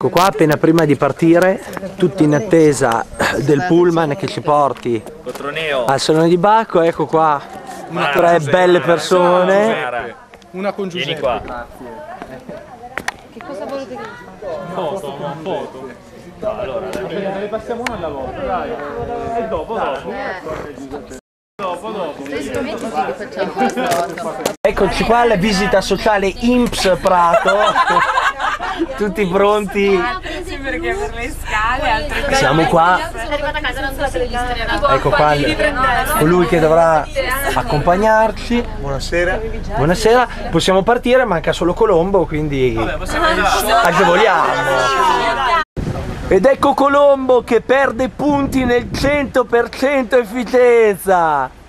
Ecco qua, appena prima di partire, tutti in attesa del pullman che ci porti al Salone di Bacco. Ecco qua, tre belle persone. Una con Giuseppe. Vieni qua. Che cosa volete che Foto, una foto. No, allora, ne passiamo una alla volta, dai. E dopo. Dopo. Eccoci qua alla visita sociale INPS Prato. Tutti pronti. perché per le scale, altre cose. Siamo qua. Sono arrivata a casa, non so la televisione. Ecco qua colui che dovrà accompagnarci. Buonasera. Buonasera. Possiamo partire, manca solo Colombo, quindi agevoliamo. Ed ecco Colombo che perde punti nel 100% efficienza.